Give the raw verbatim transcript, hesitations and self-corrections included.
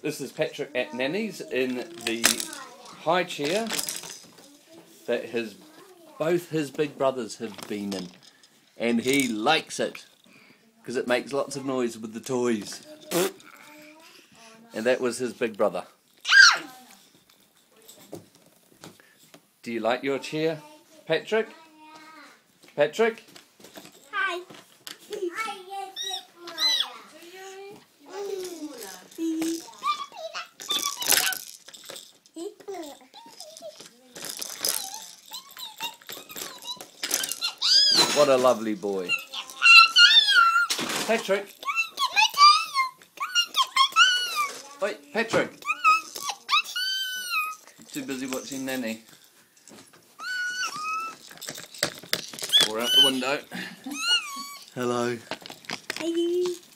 This is Patrick at Nani's in the high chair that his both his big brothers have been in, and he likes it because it makes lots of noise with the toys. And that was his big brother. Do you like your chair, Patrick? Patrick? Hi. What a lovely boy. Patrick? Wait, Patrick. Too busy watching Nani. Or out the window. Hello. Hi.